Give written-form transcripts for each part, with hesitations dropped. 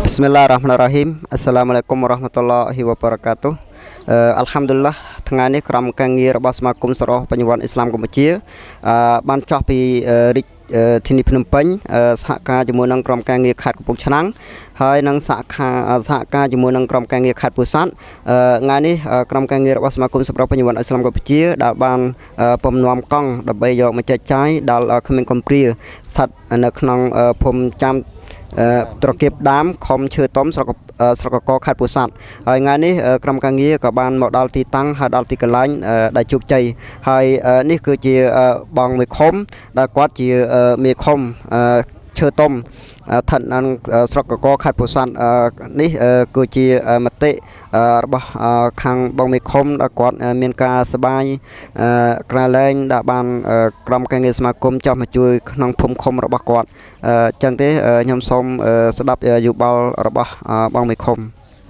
Bismillahirrahmanirrahim. Assalamualaikum warahmatullahi wabarakatuh. Alhamdulillah ថ្ងៃនេះក្រុមការងាររបស់សមាគមសរោះបញ្ញវន្តអ៊ីស្លាមកម្ពុជាបានចោះពីរាជធានីភ្នំពេញសហការជាមួយនឹងក្រុមការងារខេត្តកំពង់ឆ្នាំងហើយនឹងសហការជាមួយនឹងក្រុមការងារខេត្តពោធិ៍សាត់ថ្ងៃនេះក្រុមការងាររបស់សមាគមសរោះបញ្ញវន្តអ៊ីស្លាមកម្ពុជាដែលបានពំនាំកង់ដើម្បីយកមកចែកចាយដល់ក្មេងកំព្រាស្ថិតនៅក្នុងភូមិចាំត្រកៀបដាមខំឈើតុំស្រុកកខេត្តពោធិ៍សាត់ហើយថ្ងៃនេះក្រុមការងារក៏បានមកដល់ទីតាំងហើយដល់ទីកន្លែងដែលជោគជ័យហើយនេះគឺជាបងមេឃុំដែលគាត់ជាមេឃុំឈើតុំឋិតនៅស្រុកកកខេត្តពោធិ៍សាត់នេះគឺជាមតិរបស់ខាងបងមេឃុំដែលគាត់មានការសប្បាយក្រលែងដែលបានក្រុមការងារសមាគមចោះមកជួយក្នុងភូមិឃុំរបស់គាត់អញ្ចឹងទេខ្ញុំសូមស្ដាប់យោបល់របស់បងមេឃុំ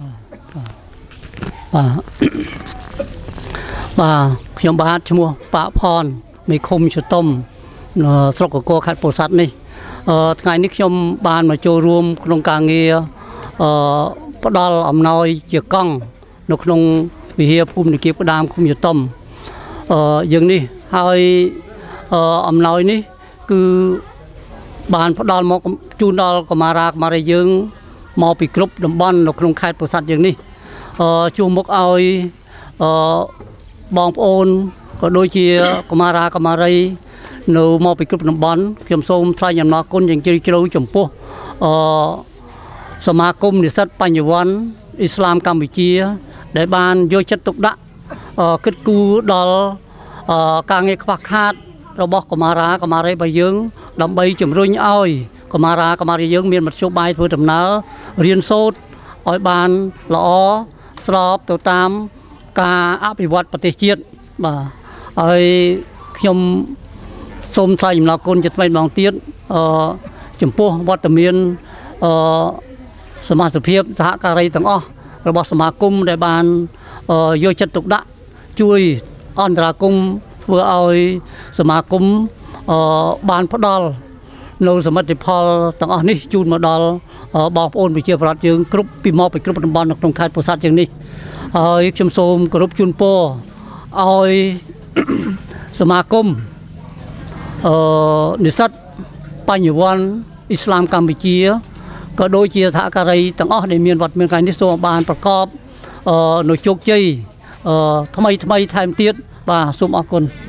បាទខ្ញុំបាទឈ្មោះប៉ាផនមេឃុំឈើតុំស្រុកកកខេត្តពោធិ៍សាត់នេះថ្ងៃនេះខ្ញុំបានមកចូលរួមក្នុងការងារផ្ដល់អំណោយជាកង់នៅក្នុងវិហារភូមិនគរផ្ដាមឃុំយតុំយើងនេះហើយអំណោយនេះគឺបានផ្ដល់មកជូនដល់កុមារីយើងមកពីគ្រប់តំបន់នៅក្នុងខេត្តពោធិ៍សាត់យើងនេះជួបមុខឲ្យបងប្អូនក៏ដូចជាកុមារីនៅមកពីគ្រប់តំបន់ខ្ញុំសូមថ្លែងអំណរគុណយ៉ាងជ្រាលជ្រៅចំពោះសមាគមនិស្សិតបញ្ញវន្តអ៊ីស្លាមកម្ពុជាដែលបានយកចិត្តទុកដាក់គិតគូរដល់ការងារខ្វះខាតរបស់កុមារីរបស់យើងដើម្បីជំរុញឲ្យកុមារីយើងមានមធ្យោបាយធ្វើដំណើររៀនសូត្រឲ្យបានល្អស្របទៅតាមការអភិវឌ្ឍប្រទេសជាតិបាទហើយខ្ញុំសូមថ្លែងអំណរគុណជាថ្មីម្ដងទៀតចំពោះវត្តមានសមាជិកសហការីទាំងអស់របស់សមាគមដែលបានយកចិត្តទុកដាក់ជួយអន្តរាគមន៍ធ្វើឲ្យសមាគមបានផ្ដល់នៅសមិទ្ធផលទាំងអស់នេះជូនមកដល់បងប្អូនប្រជាពលរដ្ឋយើងគ្រប់ពីមកពីគ្រប់តំបន់នៅក្នុងខេត្តពោធិ៍សាត់ជាងនេះហើយខ្ញុំសូមគោរពជូនពរឲ្យសមាគមនិស្សិតបញ្ញវន្តអ៊ីស្លាមកម្ពុជាក៏ដូចជាសហការីទាំងអស់ដែលមានវត្តមានថ្ងៃនេះសូមបានប្រកបនៅជោគជ័យថ្មីថែមទៀតបាទសូមអរគុណ